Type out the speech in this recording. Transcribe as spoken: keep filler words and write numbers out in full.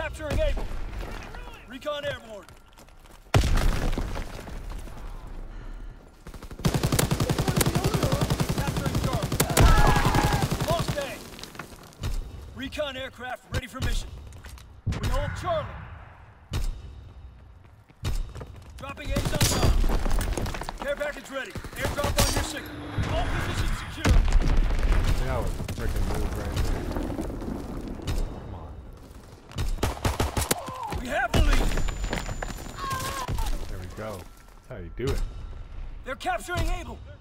capturing Able. Recon airborne. Capturing Charlie. Lost A. Recon aircraft ready for mission. We hold Charlie. Dropping A's on top. Care package ready. Airdrop on your signal. All positions secure. That was a freaking move right there. Come on. We have the lead. There we go. That's how you do it. They're capturing Able.